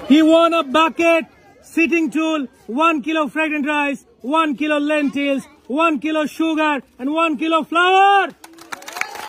He won a bucket, sitting tool, 1 kilo fragrant rice, 1 kilo lentils, 1 kilo sugar, and 1 kilo flour.